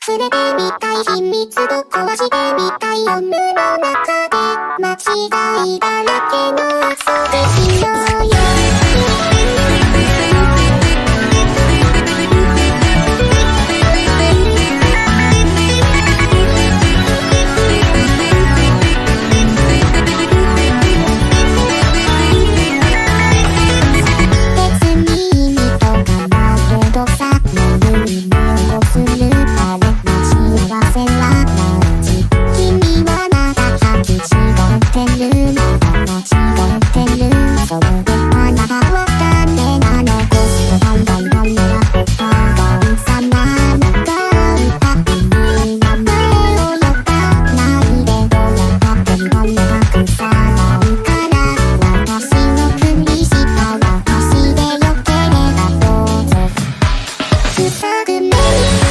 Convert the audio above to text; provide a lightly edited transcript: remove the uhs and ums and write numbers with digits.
触れてみたい秘密と壊してみたい夜の中で間違いだらけの遊びしようよ塞ぐ目に